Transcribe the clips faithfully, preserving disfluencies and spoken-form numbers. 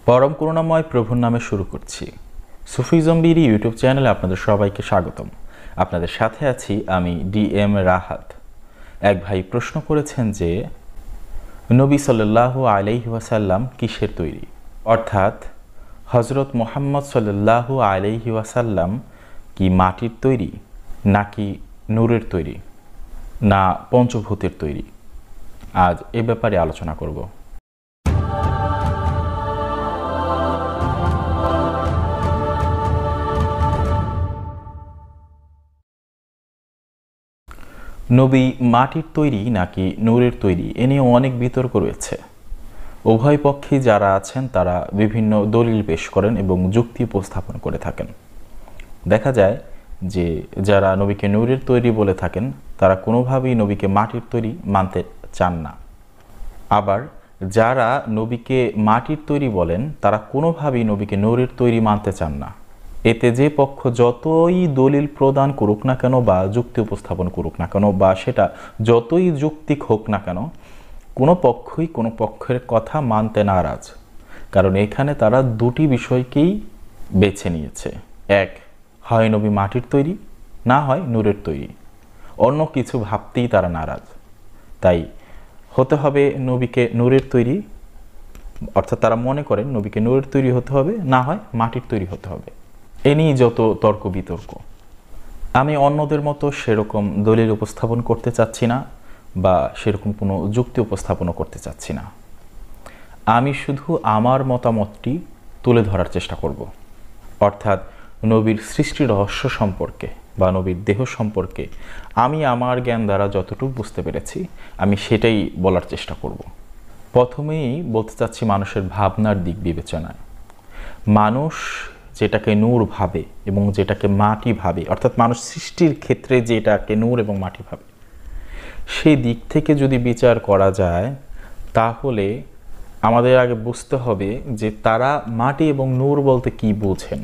পরম করুণাময় প্রভুর নামে শুরু করছি। সুফিজম বিডি ইউটিউব চ্যানেলে আপনাদের সবাইকে স্বাগতম। আপনাদের সাথে আছি আমি ডি এম রাহাত। এক ভাই প্রশ্ন করেছেন যে নবী সাল্লাল্লাহু আলাইহি ওয়াসাল্লাম কিসের তৈরি, অর্থাৎ হজরত মুহাম্মদ সাল্লাল্লাহু আলাইহি ওয়াসাল্লাম কি মাটির তৈরি, নাকি নূরের তৈরি, না পঞ্চভূতের তৈরি? আজ এ ব্যাপারে আলোচনা করব। নবী মাটির তৈরি নাকি নূরের তৈরি এ নিয়ে অনেক বিতর্ক রয়েছে। উভয় পক্ষেই যারা আছেন তারা বিভিন্ন দলিল পেশ করেন এবং যুক্তি উপস্থাপন করে থাকেন। দেখা যায় যে যারা নবীকে নূরের তৈরি বলে থাকেন তারা কোনোভাবেই নবীকে মাটির তৈরি মানতে চান না। আবার যারা নবীকে মাটির তৈরি বলেন তারা কোনোভাবেই নবীকে নূরের তৈরি মানতে চান না। এতে যে পক্ষ যতই দলিল প্রদান করুক না কেন বা যুক্তি উপস্থাপন করুক না কেন বা সেটা যতই যৌক্তিক হোক না কেন, কোনো পক্ষই কোনো পক্ষের কথা মানতে নারাজ। কারণ এখানে তারা দুটি বিষয়কেই বেছে নিয়েছে। এক, হয় নবী মাটির তৈরি, না হয় নূরের তৈরি। অন্য কিছু ভাবতেই তারা নারাজ। তাই হতে হবে নবীকে নূরের তৈরি, অর্থাৎ তারা মনে করেন নবীকে নূরের তৈরি হতে হবে, না হয় মাটির তৈরি হতে হবে। এ নিয়ে যত তর্ক বিতর্ক। আমি অন্যদের মতো সেরকম দলিল উপস্থাপন করতে চাচ্ছি না বা সেরকম কোনো যুক্তি উপস্থাপনও করতে চাচ্ছি না। আমি শুধু আমার মতামতটি তুলে ধরার চেষ্টা করব। অর্থাৎ নবীর সৃষ্টি রহস্য সম্পর্কে বা নবীর দেহ সম্পর্কে আমি আমার জ্ঞান দ্বারা যতটুকু বুঝতে পেরেছি আমি সেটাই বলার চেষ্টা করব। প্রথমেই বলতে চাচ্ছি মানুষের ভাবনার দিক বিবেচনায়। মানুষ যেটাকে নূর ভাবে এবং যেটাকে মাটি ভাবে, অর্থাৎ মানুষ সৃষ্টির ক্ষেত্রে যেটাকে নূর এবং মাটি ভাবে, সেই দিক থেকে যদি বিচার করা যায় তাহলে আমাদের আগে বুঝতে হবে যে তারা মাটি এবং নূর বলতে কি বুঝেন।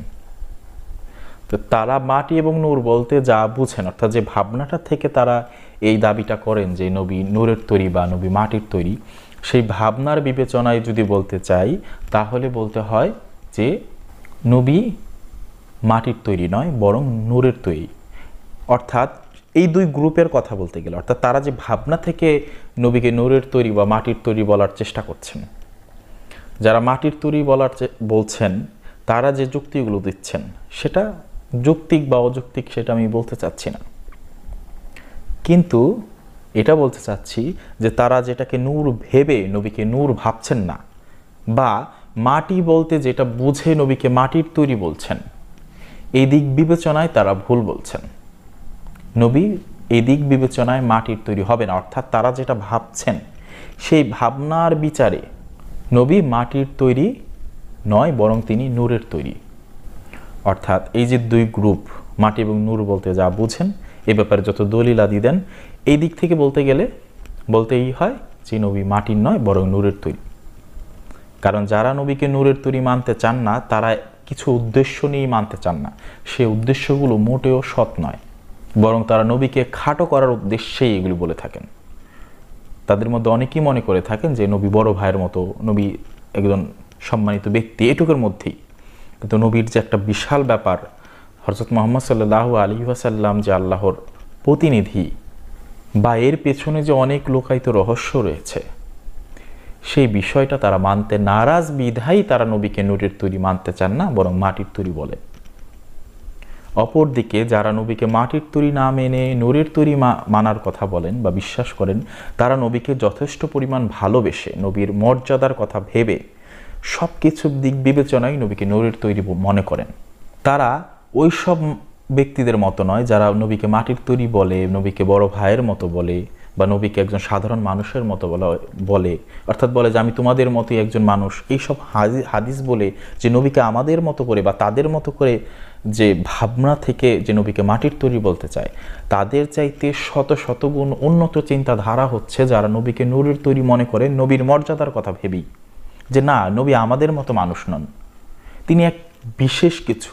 তো তারা মাটি এবং নূর বলতে যা বুঝেন, অর্থাৎ যে ভাবনাটা থেকে তারা এই দাবিটা করেন যে নবী নূরের তৈরি বা নবী মাটির তৈরি, সেই ভাবনার বিবেচনায় যদি বলতে চাই তাহলে বলতে হয় যে নবী মাটির তৈরি নয় বরং নূরের তৈরি। অর্থাৎ এই দুই গ্রুপের কথা বলতে গেলে, অর্থাৎ তারা যে ভাবনা থেকে নবীকে নূরের তৈরি বা মাটির তৈরি বলার চেষ্টা করছেন, যারা মাটির তৈরি বলার বলছেন তারা যে যুক্তিগুলো দিচ্ছেন সেটা যৌক্তিক বা অযৌক্তিক সেটা আমি বলতে চাচ্ছি না, কিন্তু এটা বলতে চাচ্ছি যে তারা যেটাকে নূর ভেবে নবীকে নূর ভাবছেন না, বা মাটি বলতে যেটা বুঝে নবীকে মাটির তৈরি বলছেন, এই দিক বিবেচনায় তারা ভুল বলছেন। নবী এই দিক বিবেচনায় মাটির তৈরি হবে না, অর্থাৎ তারা যেটা ভাবছেন সেই ভাবনার বিচারে নবী মাটির তৈরি নয় বরং তিনি নূরের তৈরি। অর্থাৎ এই যে দুই গ্রুপ মাটি এবং নূর বলতে যা বুঝেন এ ব্যাপারে যত দলিল আদি দেন, এই দিক থেকে বলতে গেলে বলতেই হয় যে নবী মাটির নয় বরং নূরের তৈরি। কারণ যারা নবীকে নূরের তৈরি মানতে চান না তারা কিছু উদ্দেশ্য নিয়ে মানতে চান না, সে উদ্দেশ্যগুলো মোটেও সৎ নয়, বরং তারা নবীকে খাটো করার উদ্দেশ্যেই এগুলি বলে থাকেন। তাদের মধ্যে অনেকেই মনে করে থাকেন যে নবী বড় ভাইয়ের মতো, নবী একজন সম্মানিত ব্যক্তি, এটুকুর মধ্যেই। কিন্তু নবীর যে একটা বিশাল ব্যাপার, হযরত মুহাম্মদ সাল্লাল্লাহু আলাইহি ওয়াসাল্লাম যে আল্লাহর প্রতিনিধি, বা এর পেছনে যে অনেক লোকায়িত রহস্য রয়েছে, সেই বিষয়টা তারা মানতে নারাজ বিধায় তারা নবীকে নূরের তৈরি মানতে চান না বরং মাটির তৈরি বলে। অপরদিকে যারা নবীকে মাটির তৈরি না মেনে নূরের তৈরি মানার কথা বলেন বা বিশ্বাস করেন, তারা নবীকে যথেষ্ট পরিমাণ ভালোবেসে নবীর মর্যাদার কথা ভেবে সব কিছুর দিক বিবেচনায় নবীকে নূরের তৈরি মনে করেন। তারা ওই সব ব্যক্তিদের মতো নয় যারা নবীকে মাটির তৈরি বলে, নবীকে বড় ভাইয়ের মতো বলে, বা নবীকে একজন সাধারণ মানুষের মতো বলে, অর্থাৎ বলে যে আমি তোমাদের মতোই একজন মানুষ। এইসব হাদিস বলে যে নবীকে আমাদের মতো করে বা তাদের মতো করে যে ভাবনা থেকে যে নবীকে মাটির তৈরি বলতে চায়, তাদের চাইতে শত শতগুণ উন্নত চিন্তাধারা হচ্ছে যারা নবীকে নূরের তৈরি মনে করে নবীর মর্যাদার কথা ভেবেই, যে না নবী আমাদের মতো মানুষ নন, তিনি এক বিশেষ কিছু,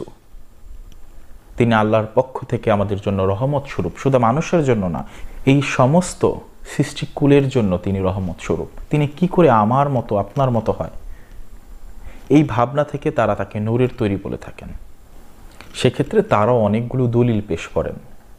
তিনি আল্লাহর পক্ষ থেকে আমাদের জন্য রহমত স্বরূপ, শুধু মানুষের জন্য না, এই সমস্ত সৃষ্টিকুলের জন্য তিনি রহমত স্বরূপ। তিনি কি করে আমার মতো আপনার মতো হয়, এই ভাবনা থেকে তারা তাকে নূরের তৈরি বলে থাকেন। সেক্ষেত্রে তারাও অনেকগুলো দলিল পেশ করেন।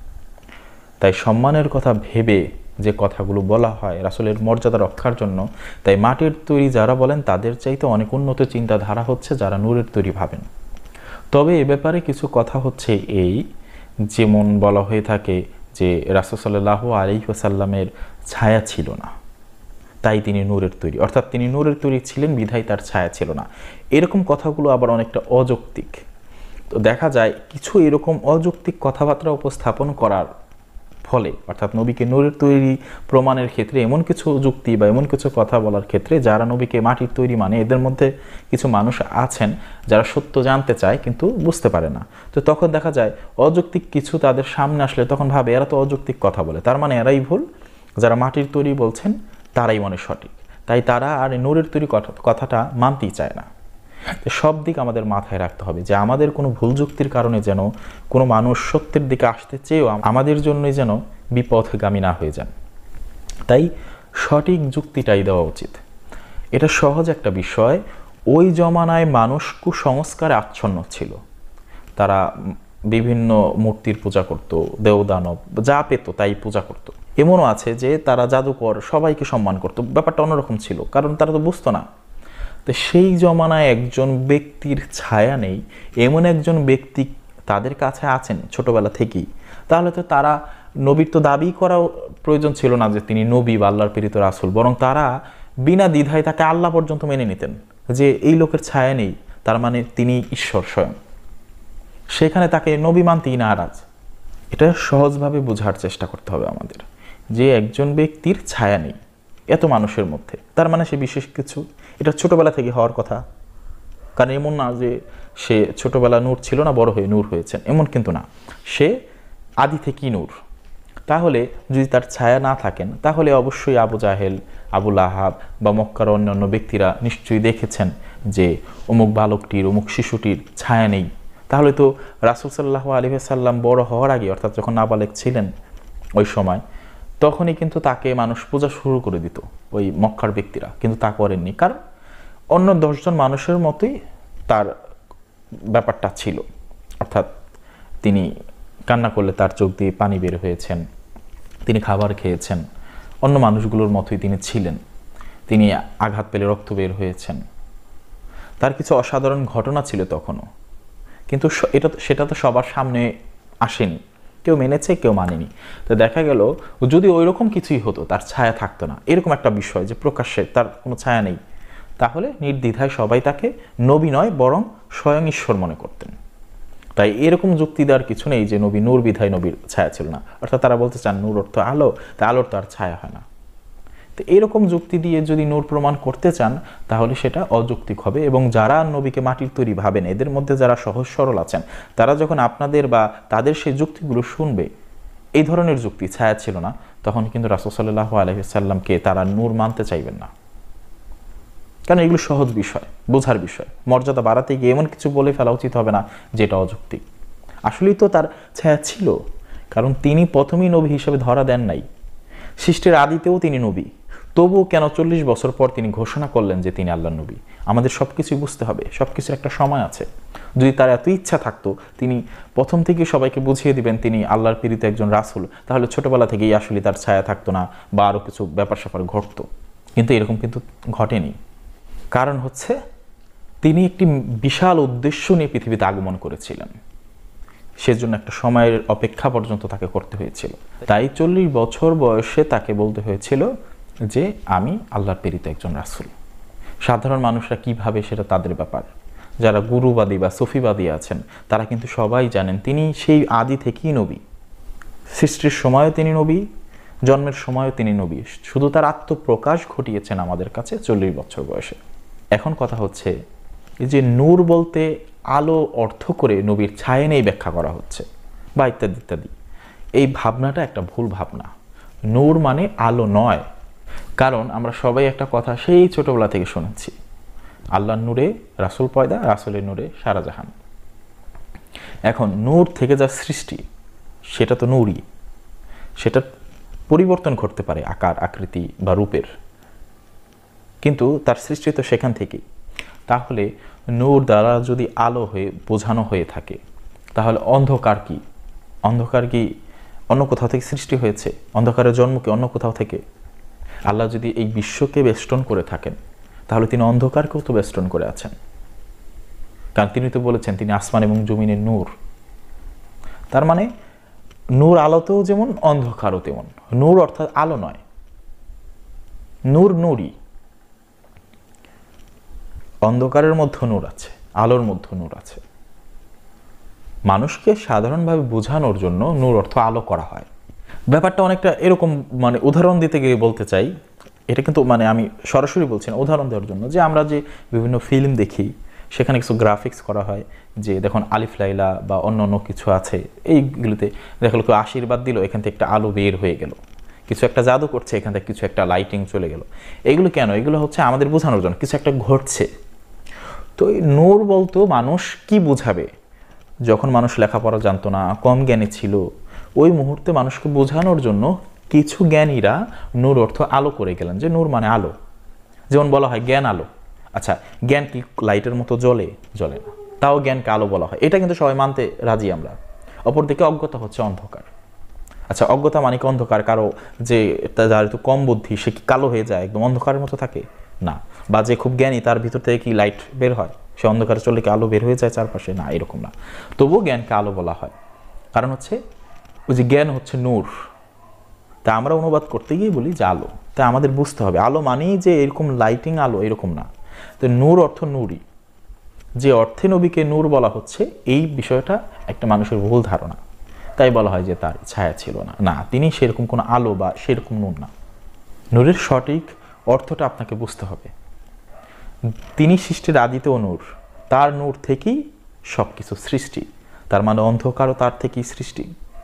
তাই সম্মানের কথা ভেবে যে কথাগুলো বলা হয় রাসূলের মর্যাদা রক্ষার জন্য, তাই মাটির তৈরি যারা বলেন তাদের চাইতে অনেক উন্নত চিন্তাধারা হচ্ছে যারা নূরের তৈরি ভাবেন। তবে এ ব্যাপারে কিছু কথা হচ্ছে এই, যেমন বলা হয়ে থাকে যে রাসূল সাল্লাল্লাহু আলাইহি ওয়াসাল্লামের ছায়া ছিল না, তাই তিনি নূরের তৈরি, অর্থাৎ তিনি নূরের তৈরি ছিলেন বিধায় তার ছায়া ছিল না। এরকম কথাগুলো আবার অনেকটা অযৌক্তিক। তো দেখা যায় কিছু এরকম অযৌক্তিক কথাবার্তা উপস্থাপন করার ফলে, অর্থাৎ নবীকে নূরের তৈরি প্রমাণের ক্ষেত্রে এমন কিছু যুক্তি বা এমন কিছু কথা বলার ক্ষেত্রে যারা নবীকে মাটির তৈরি মানে, এদের মধ্যে কিছু মানুষ আছেন যারা সত্য জানতে চায় কিন্তু বুঝতে পারে না। তো তখন দেখা যায় অযৌক্তিক কিছু তাদের সামনে আসলে তখন ভাবে এরা তো অযৌক্তিক কথা বলে, তার মানে এরাই ভুল, যারা মাটির তৈরি বলছেন তারাই মনে সঠিক। তাই তারা আর নূরের তৈরি কথাটা মানতেই চায় না। সব দিক আমাদের মাথায় রাখতে হবে যে আমাদের কোনো ভুল যুক্তির কারণে যেন কোনো মানুষ সত্যের দিকে আসতে চেয়েও আমাদের জন্যই যেন বিপথগামী না হয়ে যান। তাই সঠিক যুক্তিটাই দেওয়া উচিত। এটা সহজ একটা বিষয়। ওই জমানায় মানুষ কুসংস্কারে আচ্ছন্ন ছিল। তারা বিভিন্ন মূর্তির পূজা করত, দেবদানব যা পেত তাই পূজা করত। এমনও আছে যে তারা জাদুকর সবাইকে সম্মান করত। ব্যাপারটা অন্যরকম ছিল, কারণ তারা তো বুঝতো না। তো সেই জমানায় একজন ব্যক্তির ছায়া নেই, এমন একজন ব্যক্তি তাদের কাছে আছেন ছোটবেলা থেকেই, তাহলে তো তারা নবীর তো দাবি করাও প্রয়োজন ছিল না যে তিনি নবী বা আল্লাহর প্রেরিত রাসূল, বরং তারা বিনা দ্বিধায় তাকে আল্লাহ পর্যন্ত মেনে নিতেন যে এই লোকের ছায়া নেই, তার মানে তিনি ঈশ্বর স্বয়ং। সেখানে তাকে নবী মানতেই নারাজ। এটা সহজভাবে বোঝার চেষ্টা করতে হবে আমাদের, যে একজন ব্যক্তির ছায়া নেই এত মানুষের মধ্যে, তার মানে সে বিশেষ কিছু। এটা ছোটবেলা থেকে হওয়ার কথা, কারণ এমন না যে সে ছোটবেলা নূর ছিল না, বড় হয়ে নূর হয়েছেন, এমন কিন্তু না, সে আদি থেকেই নূর। তাহলে যদি তার ছায়া না থাকেন, তাহলে অবশ্যই আবু জাহেল, আবু লাহাব বা মক্কার অন্যান্য ব্যক্তিরা নিশ্চয়ই দেখেছেন যে অমুক বালকটির, অমুক শিশুটির ছায়া নেই। তাহলে তো রাসূল সাল্লাল্লাহু আলাইহি ওয়াসাল্লাম বড় হওয়ার আগে, অর্থাৎ যখন নাবালেগ ছিলেন ওই সময়, তখনই কিন্তু তাকে মানুষ পূজা শুরু করে দিত ওই মক্কার ব্যক্তিরা, কিন্তু তা করেননি, কারণ অন্য দশজন মানুষের মতোই তার ব্যাপারটা ছিল। অর্থাৎ তিনি কান্না করলে তার চোখ দিয়ে পানি বের হয়েছেন, তিনি খাবার খেয়েছেন, অন্য মানুষগুলোর মতোই তিনি ছিলেন, তিনি আঘাত পেলে রক্ত বের হয়েছেন, তার কিছু অসাধারণ ঘটনা ছিল তখনও, কিন্তু এটা সেটা তো সবার সামনে আসেনি, কেউ মেনেছে কেউ মানেনি। তো দেখা গেল যদি ওই রকম কিছুই হতো, তার ছায়া থাকতো না, এরকম একটা বিষয় যে প্রকাশ্যে তার কোনো ছায়া নেই, তাহলে নির্দ্বিধায় সবাই তাকে নবী নয় বরং স্বয়ং ঈশ্বর মনে করতেন। তাই এরকম যুক্তি দেওয়ার কিছু নেই যে নবী নূর বিধায় নবীর ছায়া ছিল না, অর্থাৎ তারা বলতে চান নূর অর্থ আলো, তা আলোর তো আর ছায়া হয় না। তো এরকম যুক্তি দিয়ে যদি নূর প্রমাণ করতে চান তাহলে সেটা অযৌক্তিক হবে। এবং যারা নবীকে মাটির তৈরি ভাবেন, এদের মধ্যে যারা সহজ সরল আছেন, তারা যখন আপনাদের বা তাদের সেই যুক্তিগুলো শুনবে, এই ধরনের যুক্তি ছায়া ছিল না, তখন কিন্তু রাসূল সাল্লাল্লাহু আলাইহি ওয়াসাল্লামকে তারা নূর মানতে চাইবেন না, কারণ এগুলো সহজ বিষয়, বোঝার বিষয়। মর্যাদা বাড়াতে গিয়ে এমন কিছু বলে ফেলা উচিত হবে না যেটা অযৌক্তিক। আসলেই তো তার ছায়া ছিল, কারণ তিনি প্রথমেই নবী হিসেবে ধরা দেন নাই, সৃষ্টির আদিতেও তিনি নবী, তবুও কেন চল্লিশ বছর পর তিনি ঘোষণা করলেন যে তিনি আল্লাহর নবী? আমাদের সব কিছুই বুঝতে হবে, সব কিছুর একটা সময় আছে। যদি তার এত ইচ্ছা থাকতো তিনি প্রথম থেকে সবাইকে বুঝিয়ে দিবেন তিনি আল্লাহর প্রেরিত একজন রাসূল, তাহলে ছোটবেলা থেকেই আসলে তার ছায়া থাকতো না বা আরও কিছু ব্যাপার স্যাপার ঘটতো। কিন্তু এরকম কিন্তু ঘটেনি। কারণ হচ্ছে তিনি একটি বিশাল উদ্দেশ্য নিয়ে পৃথিবীতে আগমন করেছিলেন, সেজন্য একটা সময়ের অপেক্ষা পর্যন্ত তাকে করতে হয়েছিল। তাই চল্লিশ বছর বয়সে তাকে বলতে হয়েছিল যে আমি আল্লাহর প্রেরিত একজন রাসূল। সাধারণ মানুষরা কিভাবে সেটা তাদের ব্যাপার। যারা গুরুবাদী বা সুফিবাদী আছেন তারা কিন্তু সবাই জানেন তিনি সেই আদি থেকেই নবী, সৃষ্টির সময়ও তিনি নবী, জন্মের সময়ও তিনি নবী, শুধু তার আত্মপ্রকাশ ঘটিয়েছেন আমাদের কাছে চল্লিশ বছর বয়সে। এখন কথা হচ্ছে এই যে নূর বলতে আলো অর্থ করে নবীর ছায়া নেই ব্যাখ্যা করা হচ্ছে বা ইত্যাদি ইত্যাদি, এই ভাবনাটা একটা ভুল ভাবনা। নূর মানে আলো নয়, কারণ আমরা সবাই একটা কথা সেই ছোটবেলা থেকে শুনেছি, আল্লাহর নূরে রাসূল পয়দা, রাসূলের নূরে সারা জাহান। এখন নূর থেকে যা সৃষ্টি সেটা তো নূরই, সেটা পরিবর্তন করতে পারে আকার আকৃতি বা রূপের, কিন্তু তার সৃষ্টি তো সেখান থেকেই। তাহলে নূর দ্বারা যদি আলো হয়ে বোঝানো হয়ে থাকে তাহলে অন্ধকার কি? অন্ধকার কি অন্য কোথাও থেকে সৃষ্টি হয়েছে? অন্ধকারের জন্ম কি অন্য কোথাও থেকে? আল্লাহ যদি এই বিশ্বকে বেষ্টন করে থাকেন তাহলে তিনি অন্ধকারকেও তো বেষ্টন করে আছেন, কারণ তিনি তো বলেছেন তিনি আসমান এবং জমিনের নূর। তার মানে নূর আলোতেও যেমন অন্ধকারও তেমন। নূর অর্থাৎ আলো নয়, নূর নূরই। অন্ধকারের মধ্যে নূর আছে, আলোর মধ্যে নূর আছে। মানুষকে সাধারণভাবে বোঝানোর জন্য নূর অর্থ আলো করা হয়। ব্যাপারটা অনেকটা এরকম, মানে উদাহরণ দিতে গিয়ে বলতে চাই, এটা কিন্তু মানে আমি সরাসরি বলছি না, উদাহরণ দেওয়ার জন্য, যে আমরা যে বিভিন্ন ফিল্ম দেখি সেখানে কিছু গ্রাফিক্স করা হয়, যে দেখুন আলিফ লাইলা বা অন্য অন্য কিছু আছে, এইগুলোতে দেখা কেউ আশীর্বাদ দিল, এখান থেকে একটা আলো বের হয়ে গেল, কিছু একটা জাদু করছে, এখান থেকে কিছু একটা লাইটিং চলে গেল। এগুলো কেন? এগুলো হচ্ছে আমাদের বোঝানোর জন্য কিছু একটা ঘটছে। তো এই নূর বলতো মানুষ কি বোঝাবে? যখন মানুষ লেখাপড়া জানতো না, কম জ্ঞানী ছিল, ওই মুহূর্তে মানুষকে বোঝানোর জন্য কিছু জ্ঞানীরা নূর অর্থ আলো করে গেলেন, যে নূর মানে আলো। যেমন বলা হয় জ্ঞান আলো। আচ্ছা, জ্ঞান কি লাইটের মতো জ্বলে? জ্বলে না, তাও জ্ঞানকে আলো বলা হয়। এটা কিন্তু সবাই মানতে রাজি আমরা। অপরদিকে অজ্ঞতা হচ্ছে অন্ধকার। আচ্ছা, অজ্ঞতা মানে কি অন্ধকার? কারো যে যার একটু কম বুদ্ধি সে কি কালো হয়ে যায়, একদম অন্ধকারের মতো থাকে? না। বা যে খুব জ্ঞানী তার ভিতর থেকে কি লাইট বের হয়? সে অন্ধকারে চলে কি আলো বের হয়ে যায় চারপাশে? না, এরকম না। তবুও জ্ঞানকে আলো বলা হয়, কারণ হচ্ছে ওই যে জ্ঞান হচ্ছে নূর। তা আমরা অনুবাদ করতে গিয়ে বলি যে আলো। তা আমাদের বুঝতে হবে আলো মানেই যে এরকম লাইটিং আলো, এরকম না। তো নূর অর্থ নূরই। যে অর্থে নবীকে নূর বলা হচ্ছে, এই বিষয়টা একটা মানুষের ভুল ধারণা। তাই বলা হয় যে তার ছায়া ছিল না। না, তিনি সেরকম কোনো আলো বা সেরকম নূর না। নূরের সঠিক অর্থটা আপনাকে বুঝতে হবে। তিনি সৃষ্টির আদিতেও নূর, তার নূর থেকেই সব কিছু সৃষ্টি। তার মানে অন্ধকারও তার থেকেই সৃষ্টি।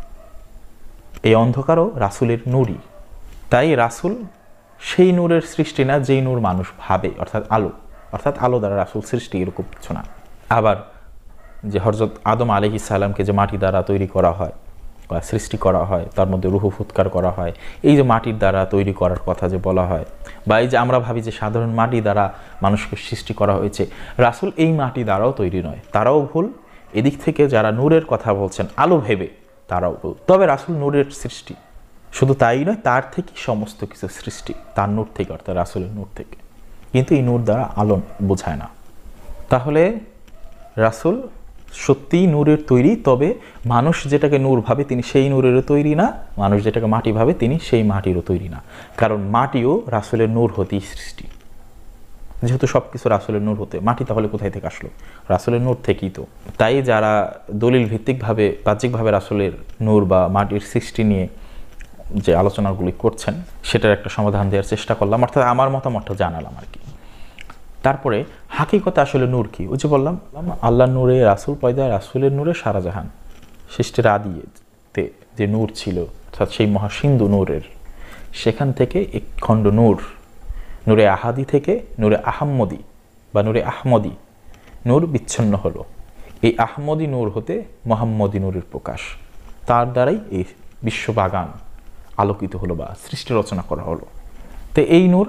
এই অন্ধকারও রাসূলের নূরই। তাই রাসূল সেই নূরের সৃষ্টি না যেই নূর মানুষ ভাবে, অর্থাৎ আলো। অর্থাৎ আলো দ্বারা রাসূল সৃষ্টি, এরকম কিছু না। আবার যে হযরত আদম আলাইহিস সালামকে যে মাটি দ্বারা তৈরি করা হয় বা সৃষ্টি করা হয়, তার মধ্যে রূহ ফুৎকার করা হয়, এই যে মাটির দ্বারা তৈরি করার কথা যে বলা হয়, বা এই যে আমরা ভাবি যে সাধারণ মাটি দ্বারা মানুষকে সৃষ্টি করা হয়েছে, রাসূল এই মাটি দ্বারাও তৈরি নয়। তারাও ভুল। এদিক থেকে যারা নূরের কথা বলছেন আলো ভেবে, তারাও ভুল। তবে রাসূল নূরের সৃষ্টি। শুধু তাই নয়, তার থেকে সমস্ত কিছু সৃষ্টি, তার নূর থেকে, অর্থাৎ রাসূলের নূর থেকে। কিন্তু এই নূর দ্বারা আলো বোঝায় না। তাহলে রাসূল সত্যিই নূরের তৈরি, তবে মানুষ যেটাকে নূর ভাবে তিনি সেই নূরেরও তৈরি না, মানুষ যেটাকে মাটি ভাবে তিনি সেই মাটিরও তৈরি না। কারণ মাটিও রাসূলের নূর হতেই সৃষ্টি। যেহেতু সব কিছু রাসূলের নূর হতে, মাটি তাহলে কোথায় থেকে আসলো? রাসূলের নূর থেকেই তো। তাই যারা দলিল ভিত্তিকভাবে বাহ্যিকভাবে রাসূলের নূর বা মাটির সৃষ্টি নিয়ে যে আলোচনাগুলি করছেন, সেটার একটা সমাধান দেওয়ার চেষ্টা করলাম, অর্থাৎ আমার মতামতটা জানালাম আর কি। তারপরে হাকিকতে আসলে নূর কি? ওই যে বললাম আল্লাহর নূরে রাসূল পয়দা, রাসূলের নূরে সারা জাহান। সৃষ্টির আদিতে যে নূর ছিল, অর্থাৎ সেই মহাসিন্ধু নূরের, সেখান থেকে এক খণ্ড নূর, নূরে আহাদি থেকে নূরে আহম্মদি বা নূরে আহমদি নূর বিচ্ছিন্ন হলো। এই আহমদি নূর হতে মুহাম্মদি নূরের প্রকাশ। তার দ্বারাই এই বিশ্ববাগান আলোকিত হলো বা সৃষ্টি রচনা করা হলো। তো এই নূর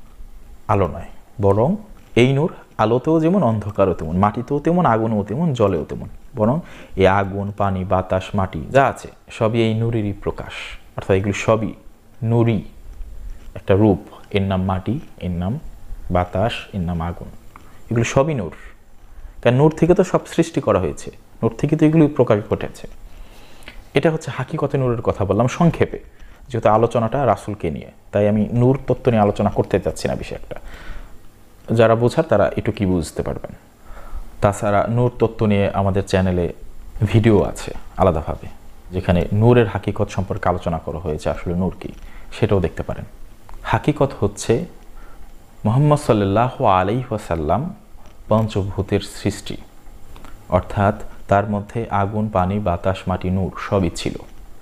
আলো নয়, বরং এই নূর আলোতেও যেমন অন্ধকারও তেমন, মাটিতেও তেমন, আগুনও তেমন, জলেও তেমন। বরং এই আগুন, পানি, বাতাস, মাটি যা আছে সবই এই নূরেরই প্রকাশ। অর্থাৎ এগুলি সবই নূরই একটা রূপ। এর নাম মাটি, এর নাম বাতাস, এর নাম আগুন। এগুলো সবই নূর। কারণ নূর থেকে তো সব সৃষ্টি করা হয়েছে, নূর থেকে তো এগুলি প্রকাশ ঘটেছে। এটা হচ্ছে হাকিকতে নূরের কথা বললাম সংক্ষেপে, যেহেতু আলোচনাটা রাসূলকে নিয়ে, তাই আমি নূর তত্ত্ব নিয়ে আলোচনা করতে চাচ্ছি না বেশি একটা। যারা বোঝার তারা একটু কি বুঝতে পারবেন। তাছাড়া নূর তত্ত্ব নিয়ে আমাদের চ্যানেলে ভিডিও আছে আলাদাভাবে, যেখানে নূরের হাকিকত সম্পর্কে আলোচনা করা হয়েছে, আসলে নূর কি সেটাও দেখতে পারেন। হাকিকত হচ্ছে মুহাম্মদ সাল্লাল্লাহু আলাইহি ওয়াসাল্লাম পঞ্চভূতের সৃষ্টি, অর্থাৎ তার মধ্যে আগুন, পানি, বাতাস, মাটি, নূর সবই ছিল।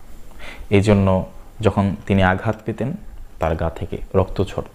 এই জন্য যখন তিনি আঘাত পেতেন তার গা থেকে রক্ত ঝরত,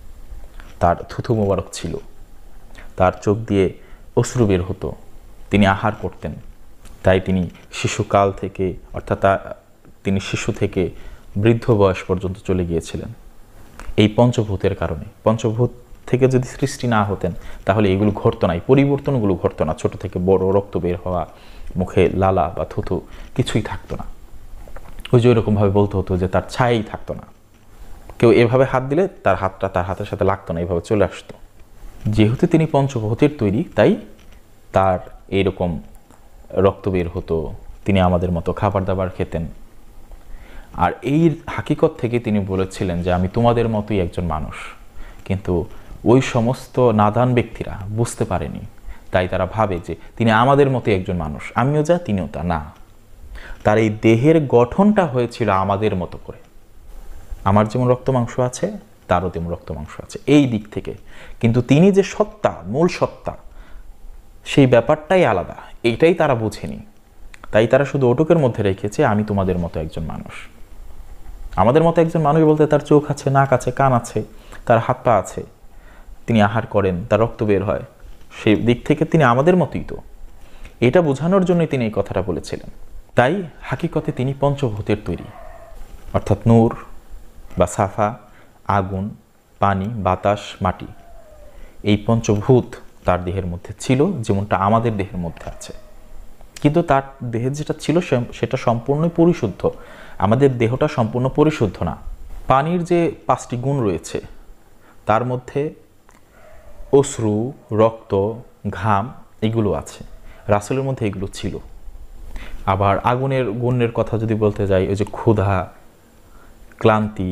তার থুথু মোবারক ছিল, তার চোখ দিয়ে অশ্রু বের হতো, তিনি আহার করতেন। তাই তিনি শিশুকাল থেকে, অর্থাৎ তিনি শিশু থেকে বৃদ্ধ বয়স পর্যন্ত চলে গিয়েছিলেন এই পঞ্চভূতের কারণে। পঞ্চভূত থেকে যদি সৃষ্টি না হতেন তাহলে এগুলো ঘটতো না, এই পরিবর্তনগুলো ঘটতো না। ছোট থেকে বড়, রক্ত বের হওয়া, মুখে লালা বা থুতু কিছুই থাকতো না। ওই যে ওইরকমভাবে বলতে হতো যে তার ছায়াই থাকতো না, কেউ এভাবে হাত দিলে তার হাতটা তার হাতের সাথে লাগতো না, এভাবে চলে আসতো। যেহেতু তিনি পঞ্চভূতের তৈরি, তাই তার এইরকম রক্ত বের হতো, তিনি আমাদের মতো খাবার দাবার খেতেন। আর এই হাকিকত থেকে তিনি বলেছিলেন যে আমি তোমাদের মতোই একজন মানুষ। কিন্তু ওই সমস্ত নাদান ব্যক্তিরা বুঝতে পারেনি, তাই তারা ভাবে যে তিনি আমাদের মতোই একজন মানুষ, আমিও যা তিনিও তা। না, তার এই দেহের গঠনটা হয়েছিল আমাদের মতো করে। আমার যেমন রক্ত মাংস আছে, তারও তেমন রক্ত মাংস আছে, এই দিক থেকে। কিন্তু তিনি যে সত্তা, মূল সত্তা, সেই ব্যাপারটাই আলাদা, এইটাই তারা বুঝেনি। তাই তারা শুধু ওটুকের মধ্যে রেখেছে আমি তোমাদের মতো একজন মানুষ। আমাদের মতো একজন মানুষ বলতে তার চোখ আছে, নাক আছে, কান আছে, তার হাত পা আছে, তিনি আহার করেন, তার রক্ত বের হয়, সেই দিক থেকে তিনি আমাদের মতোই। তো এটা বোঝানোর জন্যই তিনি এই কথাটা বলেছিলেন। তাই হাকিকতে তিনি পঞ্চভূতের তৈরি, অর্থাৎ নূর বা সাফা, আগুন, পানি, বাতাস, মাটি, এই পঞ্চভূত তার দেহের মধ্যে ছিল, যেমনটা আমাদের দেহের মধ্যে আছে। কিন্তু তার দেহে যেটা ছিল সেটা সম্পূর্ণই পরিশুদ্ধ, আমাদের দেহটা সম্পূর্ণ পরিশুদ্ধ না। পানির যে পাঁচটি গুণ রয়েছে তার মধ্যে অশ্রু, রক্ত, ঘাম এগুলো আছে, রাসূলের মধ্যে এগুলো ছিল। আবার আগুনের গুণের কথা যদি বলতে যাই, ওই যে ক্ষুধা, ক্লান্তি,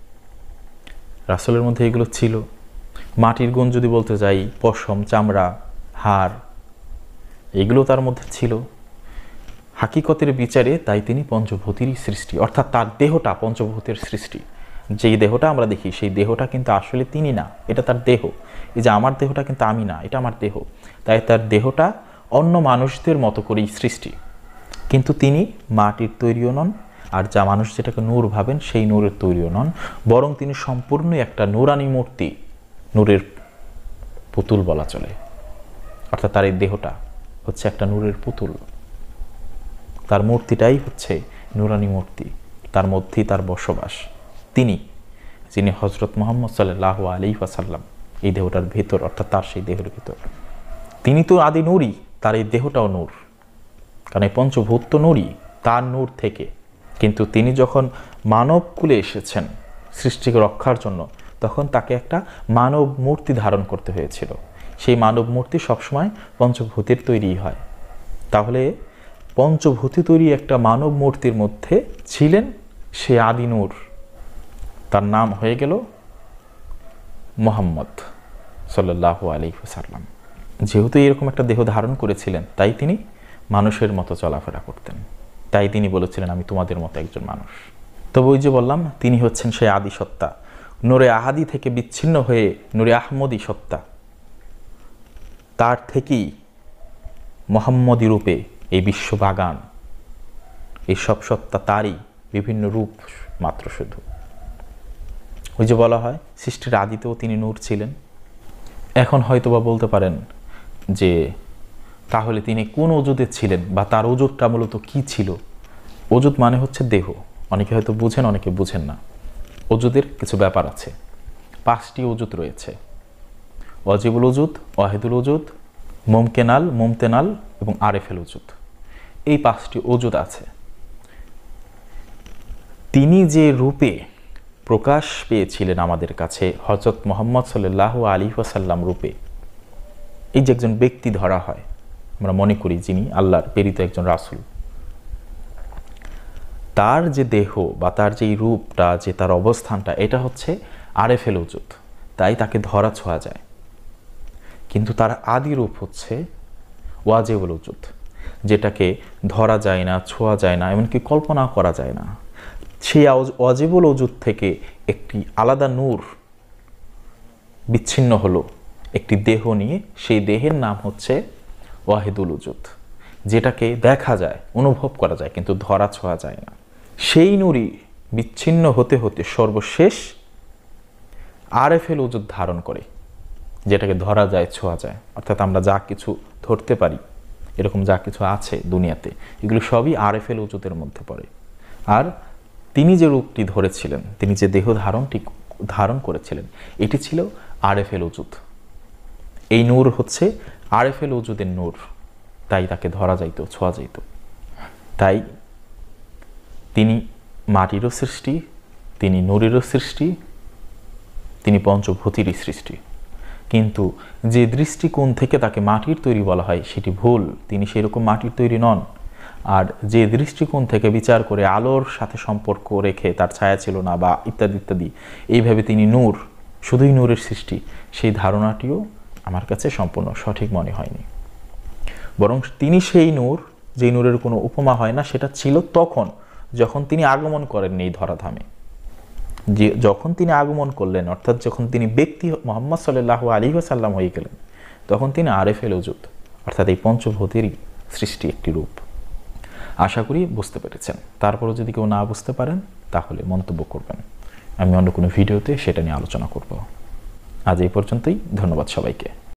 রাসূলের মধ্যে এগুলো ছিল। মাটির গুণ যদি বলতে যাই, পশম, চামড়া, হাড়, এগুলো তার মধ্যে ছিল। হাকিকতের বিচারে তাই তিনি পঞ্চভূতেরই সৃষ্টি, অর্থাৎ তার দেহটা পঞ্চভূতের সৃষ্টি। যেই দেহটা আমরা দেখি সেই দেহটা কিন্তু আসলে তিনি না, এটা তার দেহ। এই যে আমার দেহটা কিন্তু আমি না, এটা আমার দেহ। তাই তার দেহটা অন্য মানুষদের মতো করেই সৃষ্টি, কিন্তু তিনি মাটির তৈরিও নন, আর যা মানুষ যেটাকে নূর ভাবেন সেই নূরের তৈরিও নন, বরং তিনি সম্পূর্ণই একটা নূরানি মূর্তি, নূরের পুতুল বলা চলে। অর্থাৎ তার এই দেহটা হচ্ছে একটা নূরের পুতুল, তার মূর্তিটাই হচ্ছে নূরানি মূর্তি, তার মধ্যেই তার বসবাস। তিনি যিনি হযরত মুহাম্মদ সাল্লাল্লাহু আলাইহি ওয়াসাল্লাম, এই দেহটার ভেতর, অর্থাৎ তার সেই দেহের ভেতর। তিনি তো আদি নূরই, তার এই দেহটাও নূর, কারণ এই পঞ্চভূত তো নূরই, তার নূর থেকে। কিন্তু তিনি যখন মানব কুলে এসেছেন সৃষ্টিকে রক্ষার জন্য, তখন তাকে একটা মানব মূর্তি ধারণ করতে হয়েছিল। সেই মানব মূর্তি সবসময় পঞ্চভূতের তৈরি হয়। তাহলে পঞ্চভূতি তৈরি একটা মানব মূর্তির মধ্যে ছিলেন সে আদি নূর, তার নাম হয়ে গেল মুহাম্মদ সাল্লাল্লাহু আলাইহি ওয়াসাল্লাম। যেহেতু এরকম একটা দেহ ধারণ করেছিলেন, তাই তিনি মানুষের মতো চলাফেরা করতেন। তাই তিনি বলেছিলেন আমি তোমাদের মতো একজন মানুষ। তবে ওই যে বললাম, তিনি হচ্ছেন সেই আদি সত্তা, নূরে আহাদি থেকে বিচ্ছিন্ন হয়ে নূরে আহমদি সত্তা। তার থেকেই মুহাম্মদী রূপে এই বিশ্ব বাগান, এই সব সত্তা তারই বিভিন্ন রূপ মাত্র। শুধু ওই যে বলা হয় সৃষ্টির আদিতেও তিনি নূর ছিলেন। এখন হয়তোবা বলতে পারেন যে তাহলে তিনি কোন ওজুদে ছিলেন, বা তার ওজুদটা মূলত কি ছিল? ওজুদ মানে হচ্ছে দেহ। অনেকে হয়তো বুঝেন, অনেকে বুঝেন না। ওজুদের কিছু ব্যাপার আছে, পাঁচটি ওজুদ রয়েছে: ওয়াজিবুল ওজুদ, ওয়াহিদুল ওজুদ, মুমকিনাল, মুমতেনাল এবং আরেফেল ওজুদ। এই পাঁচটি ওজুদ আছে। তিনি যে রূপে প্রকাশ পেয়েছিলেন আমাদের কাছে, হযরত মুহাম্মদ সাল্লাল্লাহু আলাইহি ওয়াসাল্লাম রূপে, এই যে একজন ব্যক্তি ধরা হয়, আমরা মনে করি যিনি আল্লাহর প্রেরিত একজন রাসূল, তার যে দেহ বা তার যে রূপটা, যে তার অবস্থানটা, এটা হচ্ছে আরেফেল ওজুদ। তাই তাকে ধরা ছোঁয়া যায়। কিন্তু তার আদি রূপ হচ্ছে ওয়াজিবুল ওজুদ, যেটাকে ধরা যায় না, ছোঁয়া যায় না, এমনকি কল্পনা করা যায় না। সেই ওয়াজিবুল ওজুদ থেকে একটি আলাদা নূর বিচ্ছিন্ন হলো একটি দেহ নিয়ে। সেই দেহের নাম হচ্ছে ওয়াহিদুল ওজুদ, যেটাকে দেখা যায়, অনুভব করা যায়, কিন্তু ধরা ছোঁয়া যায় না। সেই নূরই বিচ্ছিন্ন হতে হতে সর্বশেষ আরেফেল ওজুদ ধারণ করে, যেটাকে ধরা যায়, ছোঁয়া যায়। অর্থাৎ আমরা যা কিছু ধরতে পারি, এরকম যা কিছু আছে দুনিয়াতে, এগুলো সবই আরেফেল ওজুদের মধ্যে পড়ে। আর তিনি যে রূপটি ধরেছিলেন, তিনি যে দেহ ধারণটি ধারণ করেছিলেন, এটি ছিল আরেফেল ওজুদ। এই নূর হচ্ছে আরেফেল ওজুদের নূর, তাই তাকে ধরা যাইত, ছোঁয়া যাইত। তাই তিনি মাটিরও সৃষ্টি, তিনি নূরেরও সৃষ্টি, তিনি পঞ্চভূতিরই সৃষ্টি। কিন্তু যে দৃষ্টিকোণ থেকে তাকে মাটির তৈরি বলা হয় সেটি ভুল, তিনি সেরকম মাটির তৈরি নন। আর যে দৃষ্টিকোণ থেকে বিচার করে আলোর সাথে সম্পর্ক রেখে তার ছায়া ছিল না বা ইত্যাদি ইত্যাদি, এইভাবে তিনি নূর, শুধুই নূরের সৃষ্টি, সেই ধারণাটিও আমার কাছে সম্পূর্ণ সঠিক মনে হয়নি। বরং তিনি সেই নূর, যে নূরের কোনো উপমা হয় না, সেটা ছিল তখন যখন তিনি আগমন করেন এই ধরাধামে। যে যখন তিনি আগমন করলেন, অর্থাৎ যখন তিনি ব্যক্তি মুহাম্মদ সাল্লাল্লাহু আলাইহি ওয়াসাল্লাম হয়ে গেলেন, তখন তিনি আরেফেল ওজুদ, অর্থাৎ এই পঞ্চভূতেরই সৃষ্টি একটি রূপ। আশা করি বুঝতে পেরেছেন। তারপরও যদি কেউ না বুঝতে পারেন তাহলে মন্তব্য করবেন, আমি অন্য কোনো ভিডিওতে সেটা নিয়ে আলোচনা করব। আজ এই পর্যন্তই, ধন্যবাদ সবাইকে।